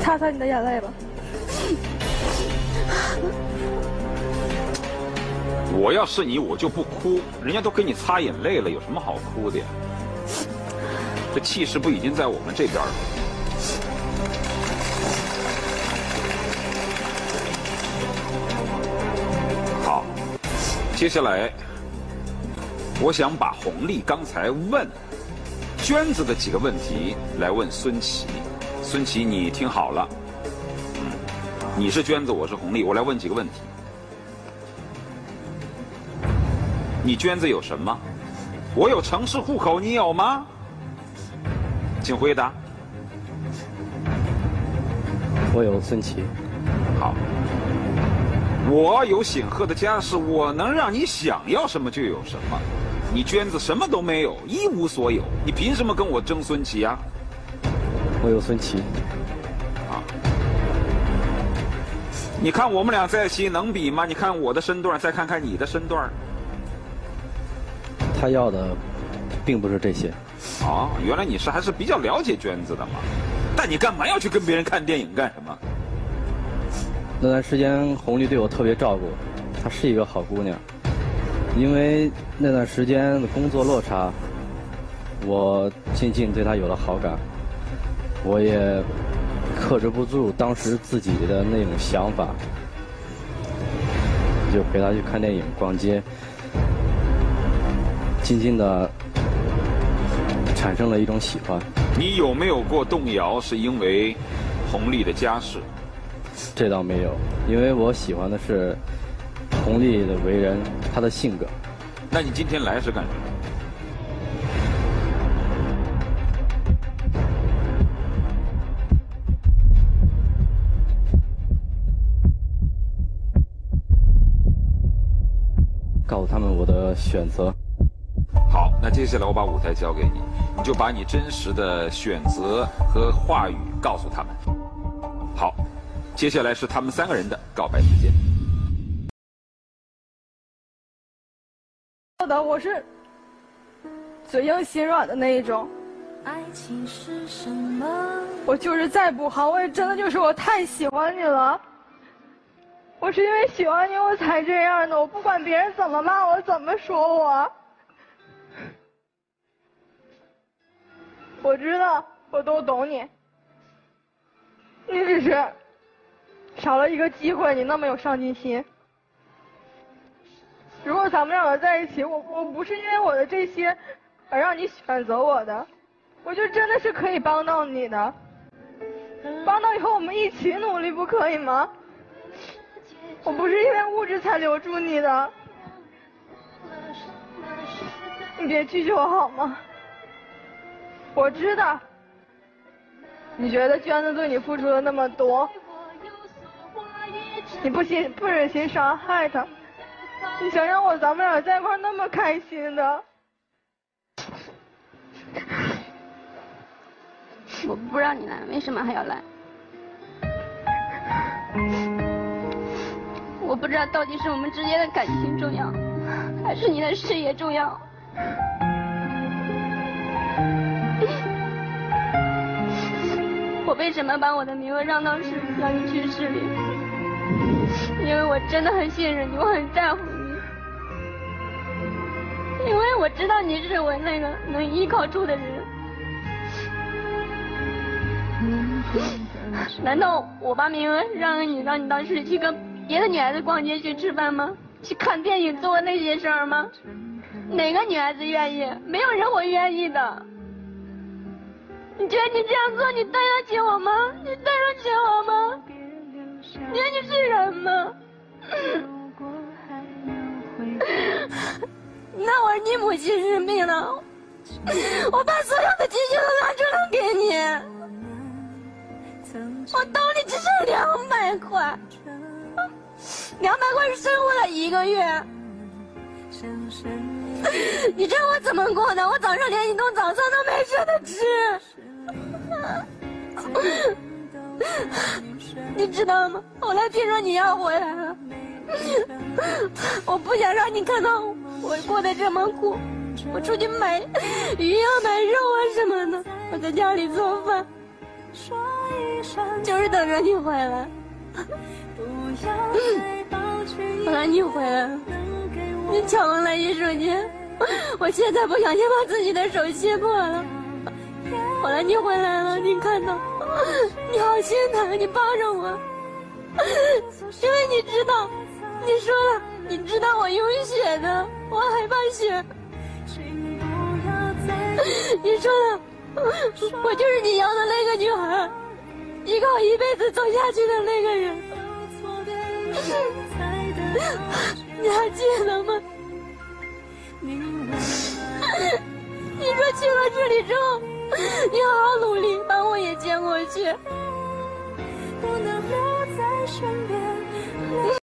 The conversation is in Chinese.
擦擦你的眼泪吧。 我要是你，我就不哭。人家都给你擦眼泪了，有什么好哭的呀？这气势不已经在我们这边了？好，接下来，我想把弘丽刚才问娟子的几个问题来问孙琦。孙琦，你听好了，你是娟子，我是弘丽，我来问几个问题。你娟子有什么？我有城市户口，你有吗？请回答。 我有孙琦。 好。我有显赫的家世，我能让你想要什么就有什么。你娟子什么都没有，一无所有，你凭什么跟我争孙琦啊？ 我有孙琦。 啊。你看我们俩在一起能比吗？你看我的身段，再看看你的身段。 他要的并不是这些。 哦，原来你还是比较了解娟子的嘛。但你干嘛要去跟别人看电影干什么？ 那段时间弘丽对我特别照顾，她是一个好姑娘。因为那段时间的工作落差，我渐渐对她有了好感。我也克制不住当时自己的那种想法，就陪她去看电影、逛街。渐渐的产生了一种喜欢。 你有没有过动摇？是因为弘丽的家世？ 这倒没有，因为我喜欢的是弘丽的为人，她的性格。 那你今天来是干什么？ 告诉他们我的选择。 好，那接下来我把舞台交给你，你就把你真实的选择和话语告诉他们。好，接下来是他们3个人的告白时间。 我是嘴硬心软的那一种。 爱情是什么？ 我就是再不好，我也真的就是我太喜欢你了。我是因为喜欢你我才这样的，我不管别人怎么骂我，怎么说我。我知道，我都懂你。你只是少了一个机会，你那么有上进心。如果咱们两个在一起，我不是因为我的这些而让你选择我的，我就真的是可以帮到你的。帮到以后我们一起努力，不可以吗？我不是因为物质才留住你的，你别拒绝我好吗？我知道，你觉得娟子对你付出了那么多，你不忍心伤害她，你想让咱们俩在一块那么开心的。 我不让你来，为什么还要来？我不知道到底是我们之间的感情重要，还是你的事业重要。我为什么把我的名额让到让你去市里？因为我真的很信任你，我很在乎你。因为我知道你是我那个能依靠住的人。难道我把名额让你到市里去跟别的女孩子逛街去吃饭吗？去看电影做那些事儿吗？哪个女孩子愿意？没有人会愿意的。你觉得你这样做，你对得起我吗？你对得起我吗？你觉得你是人吗？那会儿你母亲生病了，我把所有的积蓄都拿出来给你。我兜里只剩200块，200块是生活了1个月。你知道我怎么过的？我早上连一顿早餐都没舍得吃。你知道吗？后来听说你要回来了，我不想让你看到我过得这么苦。我出去买鱼啊，买肉啊什么的，我在家里做饭。就是就是等着你回来。后来你回来了，你敲门来一瞬间，我现在不小心把自己的手切破了。后来你回来了，你看到，你好心疼，你抱着我，因为你知道，你说了，你知道我用血的，我害怕血。你说的，我就是你要的那个女孩，依靠一辈子走下去的那个人。你还记得吗？你说去了这里之后，你好好努力，把我也接过去。不能留在身边。